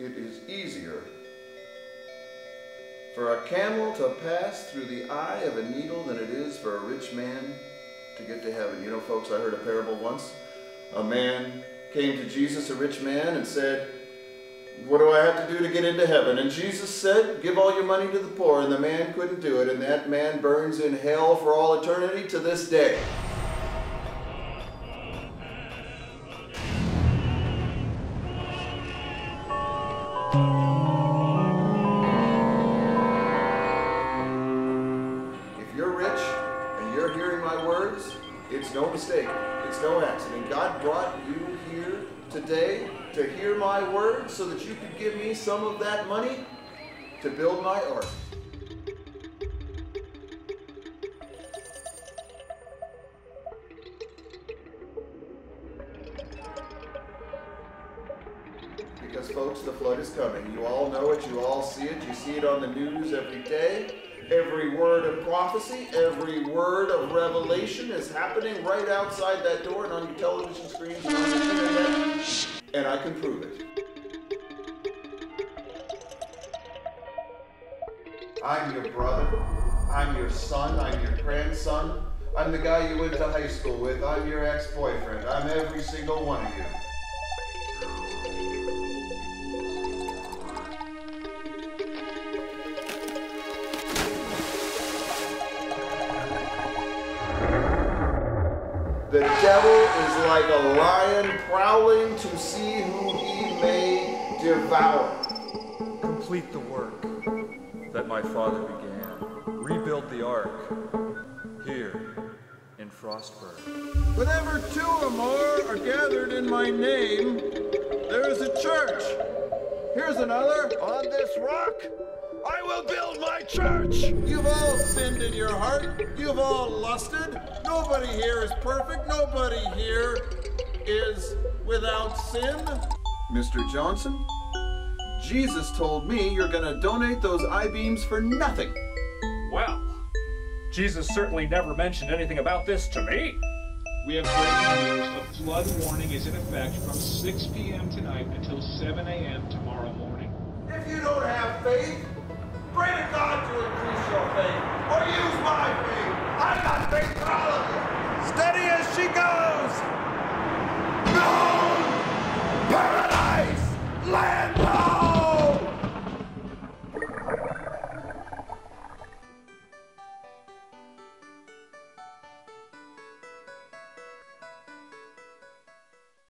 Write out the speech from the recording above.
it is easier for a camel to pass through the eye of a needle than it is for a rich man to get to heaven. You know, folks, I heard a parable once. A man came to Jesus, a rich man, and said, what do I have to do to get into heaven? And Jesus said, give all your money to the poor. And the man couldn't do it, and that man burns in hell for all eternity to this day. If you're rich and you're hearing my words, it's no mistake. It's no accident. God brought you here today to hear my words so that you could give me some of that money to build my ark. Because folks, the flood is coming. You all know it, you all see it, you see it on the news every day. Every word of prophecy, every word of revelation is happening right outside that door and on your television screens and on the internet, and I can prove it. I'm your brother, I'm your son, I'm your grandson, I'm the guy you went to high school with, I'm your ex-boyfriend, I'm every single one of you. The devil is like a lion prowling to see who he may devour. Complete the work that my father began. Rebuild the ark here in Frostburg. Whenever two or more are gathered in my name, there is a church. Here's another. On this rock, I will build my church. You've all sinned in your heart. You've all lusted. Nobody here is perfect. Nobody here is without sin. Mr. Johnson, Jesus told me you're going to donate those I-beams for nothing. Well, Jesus certainly never mentioned anything about this to me. We have breaking news. A flood warning is in effect from 6 p.m. tonight until 7 a.m. tomorrow morning. If you don't have faith, pray to God to increase your faith, or use my faith. I got faith for all of you. Steady as she goes.